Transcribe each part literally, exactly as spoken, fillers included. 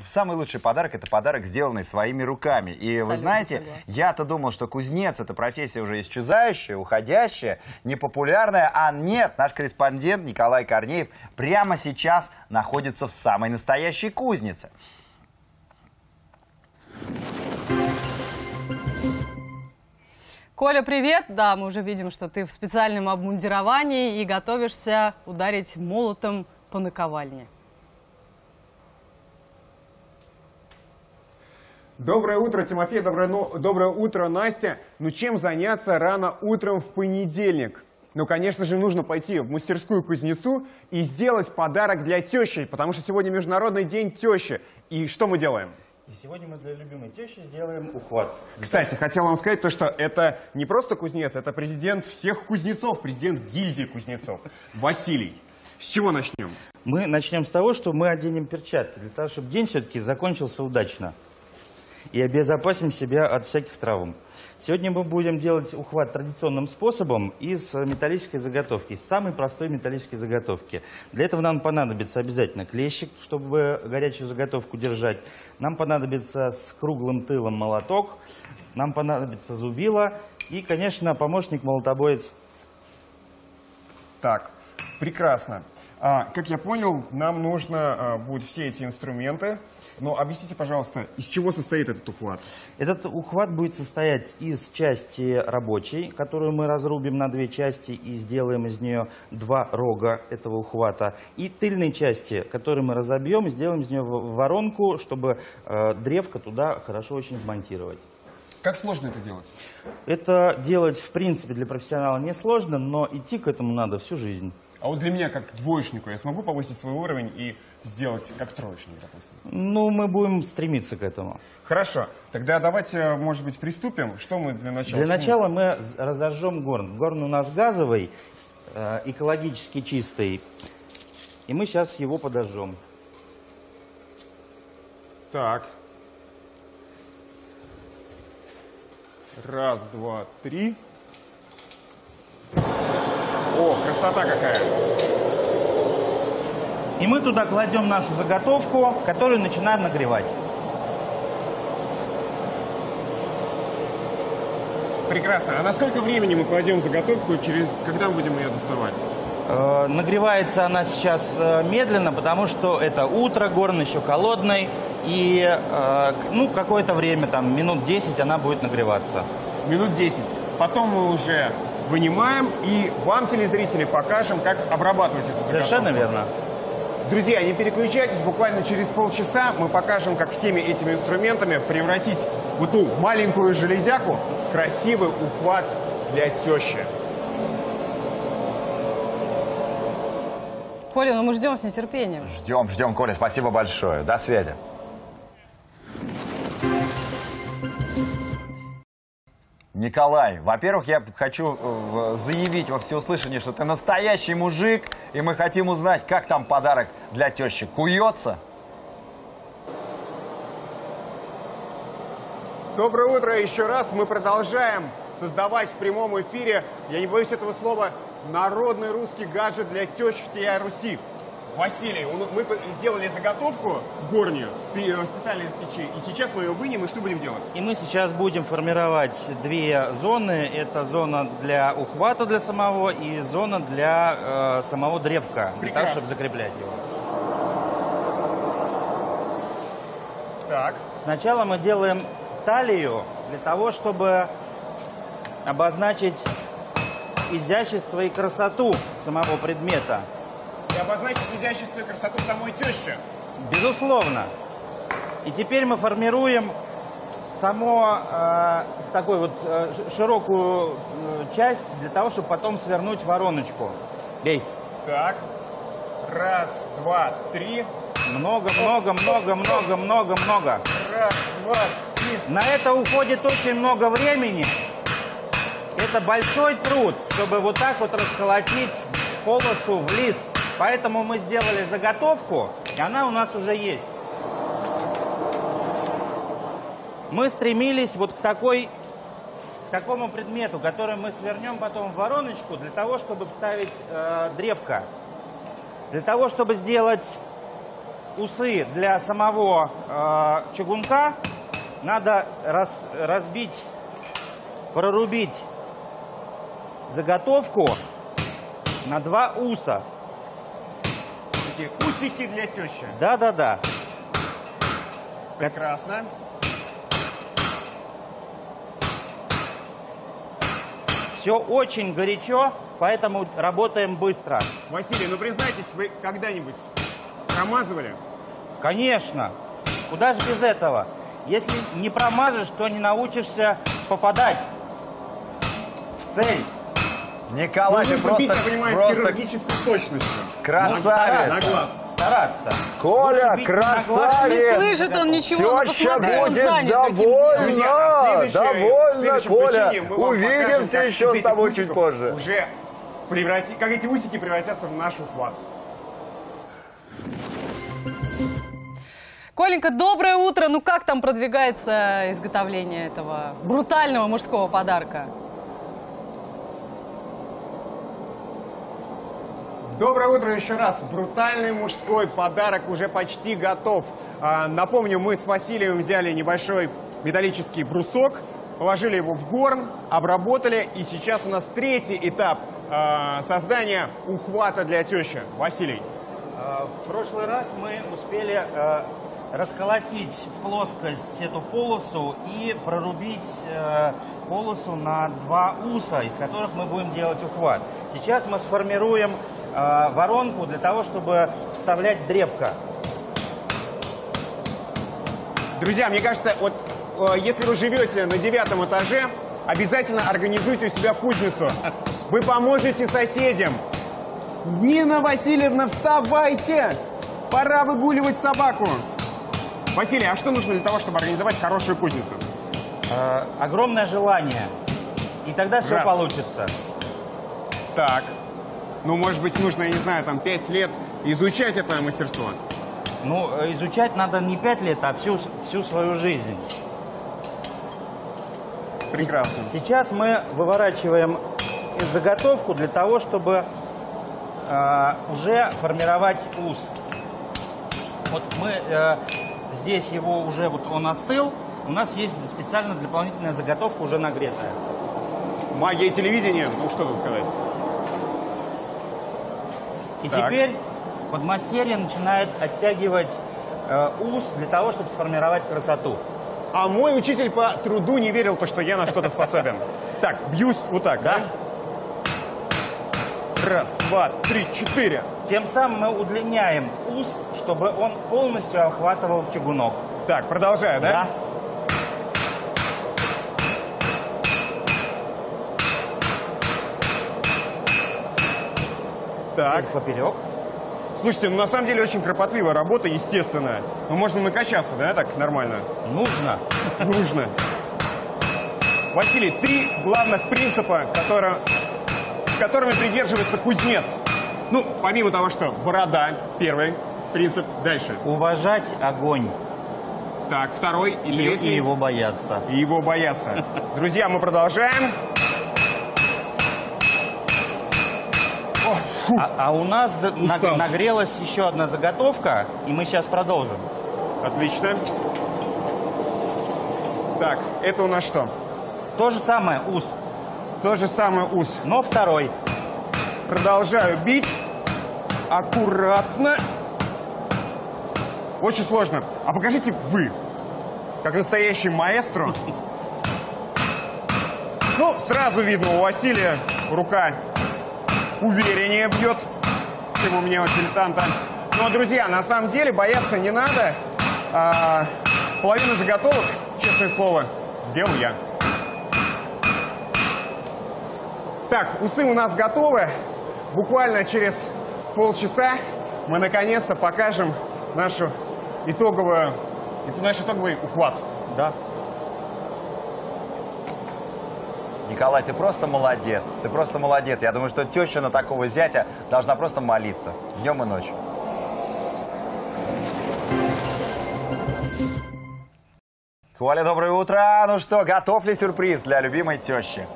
самый лучший подарок – это подарок, сделанный своими руками. И вы знаете, я-то думал, что кузнец – это профессия уже исчезающая, уходящая, непопулярная. А нет, наш корреспондент Николай Корнеев прямо сейчас находится в самой настоящей кузнице. Коля, привет! Да, мы уже видим, что ты в специальном обмундировании и готовишься ударить молотом по наковальне. Доброе утро, Тимофей, доброе, ну, доброе утро, Настя. Ну чем заняться рано утром в понедельник? Ну, конечно же, нужно пойти в мастерскую кузнецу и сделать подарок для тещи, потому что сегодня Международный день тещи. И что мы делаем? И сегодня мы для любимой тещи сделаем ухват. Кстати, хотел вам сказать то, что это не просто кузнец, это президент всех кузнецов, президент гильдии кузнецов, Василий. С чего начнем? Мы начнем с того, что мы оденем перчатки, для того, чтобы день все-таки закончился удачно. И обезопасим себя от всяких травм. Сегодня мы будем делать ухват традиционным способом из металлической заготовки, из самой простой металлической заготовки. Для этого нам понадобится обязательно клещик, чтобы горячую заготовку держать. Нам понадобится с круглым тылом молоток, нам понадобится зубило и, конечно, помощник-молотобоец. Так, прекрасно. А, как я понял, нам нужно а, будут все эти инструменты. Но объясните, пожалуйста, из чего состоит этот ухват? Этот ухват будет состоять из части рабочей, которую мы разрубим на две части и сделаем из нее два рога этого ухвата. И тыльной части, которую мы разобьем, сделаем из нее воронку, чтобы э, древко туда хорошо очень вмонтировать. Как сложно это делать? Это делать, в принципе, для профессионала несложно, но идти к этому надо всю жизнь. А вот для меня, как двоечнику, я смогу повысить свой уровень и сделать как троечник, допустим? Ну, мы будем стремиться к этому. Хорошо. Тогда давайте, может быть, приступим. Что мы для начала? Для начала мы разожжем горн. Горн у нас газовый, экологически чистый. И мы сейчас его подожжем. Так. Раз, два, три. О, красота какая! И мы туда кладем нашу заготовку, которую начинаем нагревать. Прекрасно. А на сколько времени мы кладем заготовку, через когда мы будем ее доставать? Э, нагревается она сейчас медленно, потому что это утро, горн еще холодный. И э, ну, какое-то время, там, минут десять, она будет нагреваться. Минут десять. Потом мы уже вынимаем и вам, телезрители, покажем, как обрабатывать эту заготовку. Совершенно верно. Друзья, не переключайтесь, буквально через полчаса мы покажем, как всеми этими инструментами превратить вот ту маленькую железяку в красивый ухват для тещи. Коля, ну мы ждем с нетерпением. Ждем, ждем, Коля, спасибо большое. До связи. Николай, во-первых, я хочу э, заявить во всеуслышание, что ты настоящий мужик, и мы хотим узнать, как там подарок для тещи куется. Доброе утро еще раз. Мы продолжаем создавать в прямом эфире, я не боюсь этого слова, народный русский гаджет для тещ всей Руси. Василий, мы сделали заготовку горню специально из печи, и сейчас мы ее вынем, и что будем делать? И мы сейчас будем формировать две зоны. Это зона для ухвата для самого и зона для э, самого древка, для того, чтобы закреплять его. Так. Сначала мы делаем талию для того, чтобы обозначить изящество и красоту самого предмета. И обозначить изящество и красоту самой тещи. Безусловно. И теперь мы формируем само э, такую вот э, широкую э, часть для того, чтобы потом свернуть вороночку. Бей. Так. Раз, два, три. Много, много, много, много, много, много. Раз, два, три. На это уходит очень много времени. Это большой труд, чтобы вот так вот расколотить полосу в лист. Поэтому мы сделали заготовку, и она у нас уже есть. Мы стремились вот к, такой, к такому предмету, который мы свернем потом в вороночку, для того, чтобы вставить э, древко. Для того, чтобы сделать усы для самого э, чугунка надо раз, разбить, прорубить заготовку на два уса. Такие усики для тещи. Да-да-да. Прекрасно. Все очень горячо, поэтому работаем быстро. Василий, ну признайтесь, вы когда-нибудь промазывали? Конечно. Куда же без этого? Если не промажешь, то не научишься попадать в цель. Николай, ты Нужно просто, бить, я понимаю, с просто хирургической точностью. красавец. На глаз. Стараться. Коля, Лучше бить на глаз. красавец. Не слышит он ничего, ну Теща посмотри, он будет занят каким-то довольна, Друзья, а следующее- в довольна, следующем Коля. включении мы вам Увидимся покажем, как еще из с этих тобой чуть усиков позже. Уже преврати... как эти усики превратятся в наш ухват. Коленька, доброе утро. Ну как там продвигается изготовление этого брутального мужского подарка? Доброе утро еще раз. Брутальный мужской подарок уже почти готов. А, напомню, мы с Василием взяли небольшой металлический брусок, положили его в горн, обработали, и сейчас у нас третий этап а, создания ухвата для тещи. Василий. Э, В прошлый раз мы успели э, расколотить в плоскость эту полосу и прорубить э, полосу на два уса, из которых мы будем делать ухват. Сейчас мы сформируем э, воронку для того, чтобы вставлять древко. Друзья, мне кажется, вот э, если вы живете на девятом этаже, обязательно организуйте у себя кузницу. Вы поможете соседям. Нина Васильевна, вставайте! Пора выгуливать собаку. Василий, а что нужно для того, чтобы организовать хорошую кузницу? Э, огромное желание. И тогда все Раз. получится. Так. Ну, может быть, нужно, я не знаю, там, пять лет изучать это мастерство. Ну, э, изучать надо не пять лет, а всю, всю свою жизнь. Прекрасно. Сейчас мы выворачиваем заготовку для того, чтобы э, уже формировать ус. Вот мы э, здесь его уже, вот он остыл. У нас есть специально дополнительная заготовка, уже нагретая. Магия телевидения, ну что тут сказать. И Так. теперь подмастерье начинает оттягивать э, ус для того, чтобы сформировать красоту. А мой учитель по труду не верил, то, что я на что-то способен. Так, бьюсь вот так, да? Раз, два, три, четыре. Тем самым мы удлиняем ус, чтобы он полностью охватывал чугунок. Так, продолжаю, да? Так. Поперек. Слушайте, ну на самом деле очень кропотливая работа, естественно. Ну можно накачаться, да, так нормально? Нужно. Нужно. Василий, три главных принципа, которые, которыми придерживается кузнец. Ну, помимо того, что борода, первый принцип. Дальше. Уважать огонь Так, второй и и, третий. и его бояться. И его боятся. Друзья, мы продолжаем. О, фу. А, а у нас за- на- Устал. нагрелась еще одна заготовка, и мы сейчас продолжим. Отлично. Так, это у нас что? То же самое ус, То же самое ус. но второй. Продолжаю бить. Аккуратно. Очень сложно. А покажите вы, как настоящий маэстро. Ну, сразу видно, у Василия рука увереннее бьет, чем у меня у дилетанта. Но, друзья, на самом деле бояться не надо. А, половину заготовок, честное слово, сделал я. Так, усы у нас готовы. Буквально через полчаса мы наконец-то покажем нашу итоговую, это наш итоговый ухват. Да. Николай, ты просто молодец. Ты просто молодец. Я думаю, что теща на такого зятя должна просто молиться днем и ночью. Коля, доброе утро. Ну что, готов ли сюрприз для любимой тещи?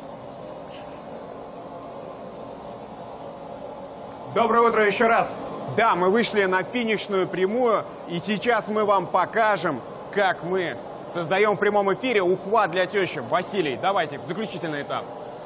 Доброе утро еще раз. Да, мы вышли на финишную прямую, и сейчас мы вам покажем, как мы создаем в прямом эфире ухват для тещи. Василий, давайте, заключительный этап.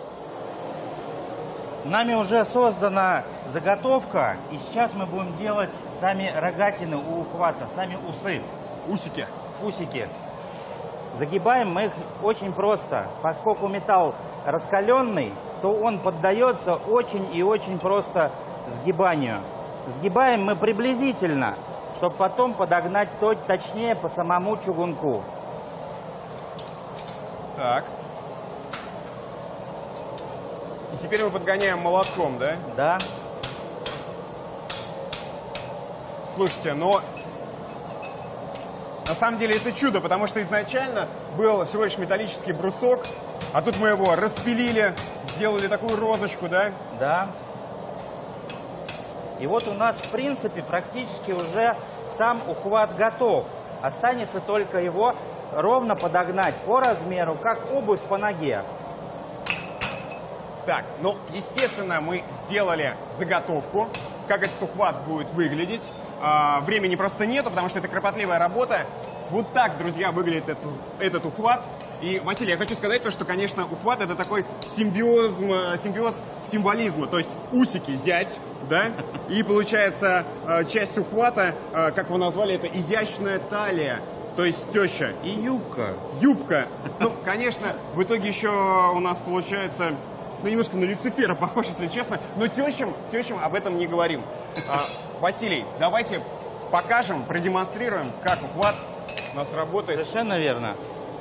Нами уже создана заготовка, и сейчас мы будем делать сами рогатины у ухвата, сами усы, Усики. усики. Загибаем мы их очень просто. Поскольку металл раскаленный, то он поддается очень и очень просто сгибанию. Сгибаем мы приблизительно, чтобы потом подогнать то, точнее по самому чугунку. Так. И теперь мы подгоняем молотком, да? Да. Слушайте, но на самом деле это чудо, потому что изначально был всего лишь металлический брусок, а тут мы его распилили, сделали такую розочку, да? Да. И вот у нас, в принципе, практически уже сам ухват готов. Останется только его ровно подогнать по размеру, как обувь по ноге. Так, ну, естественно, мы сделали заготовку, как этот ухват будет выглядеть. А, времени просто нету, потому что это кропотливая работа. Вот так, друзья, выглядит этот, этот ухват. И, Василий, я хочу сказать то, что, конечно, ухват — это такой симбиоз, симбиоз символизма. То есть усики зять, да, и получается часть ухвата, как вы назвали, это изящная талия. То есть теща. И юбка. Юбка. Ну, конечно, в итоге еще у нас получается... Ну, немножко на Люцифера похож, если честно. Но тещам, тещам об этом не говорим. А, Василий, давайте покажем, продемонстрируем, как ухват у нас работает. Совершенно верно.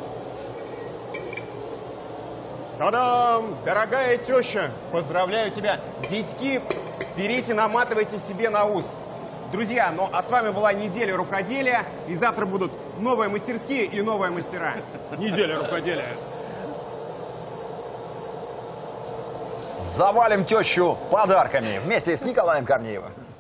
Та-дам! Дорогая теща, поздравляю тебя. Зятьки, берите, наматывайте себе на ус. Друзья, ну а с вами была неделя рукоделия. И завтра будут новые мастерские и новые мастера. Неделя рукоделия. Завалим тещу подарками вместе с Николаем Корнеевым.